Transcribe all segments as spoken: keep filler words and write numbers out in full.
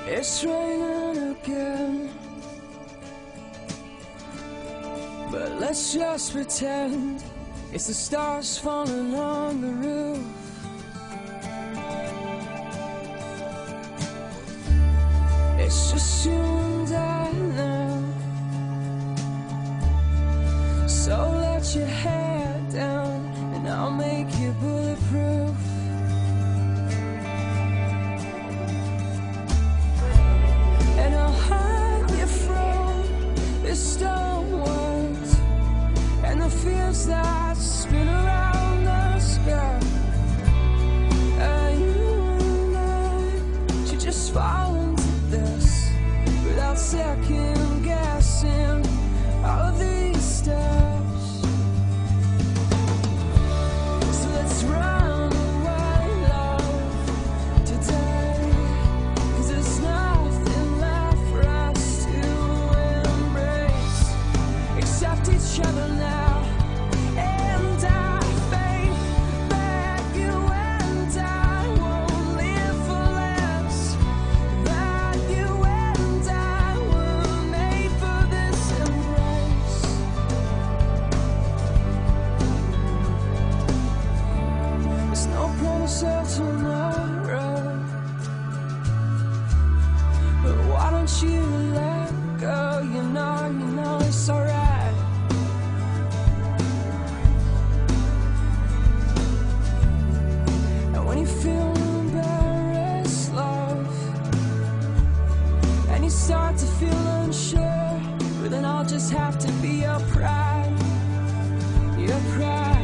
It's raining again, but let's just pretend it's the stars falling on the roof. It's just you and I now, so let your hair down and I'll make you bulletproof. And I'll hide you from this stone world and the fears that spin around the sky. And you and I should just fall into this without second guessing all of these steps. So let's run away, love, today, 'cause there's nothing left for us to embrace except each other now. And I faith that you and I won't live for less, that you and I were made for this embrace. There's no promise of tomorrow, but why don't you let go? You know, you know it's alright. And when you feel embarrassed, love, and you start to feel unsure, well, then I'll just have to be your pride, your pride.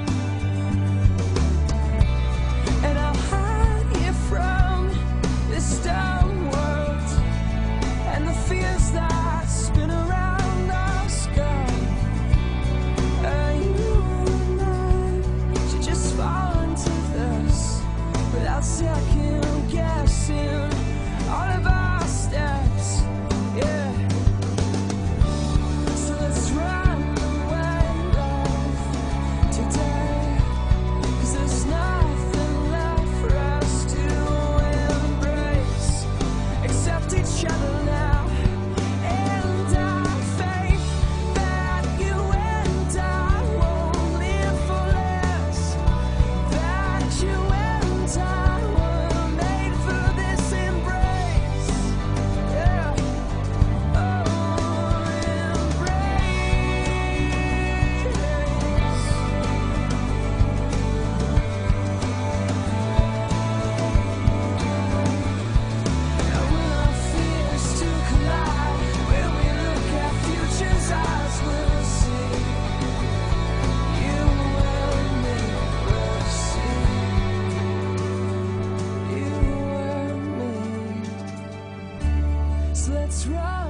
And I'll hide you from this stone world and the fears that spin around the sky. And you and I should just fall into this without second guessing all of our steps. Yeah. So let's run away, love, today, 'cause there's nothing left for us to embrace except each other now. And I faith that you and I won't live for less, that you and I were made for this embrace. Yeah. Oh, embrace. Now when our fears to collide, when we look at futures as we'll see, you and me will see, you and me. So let's run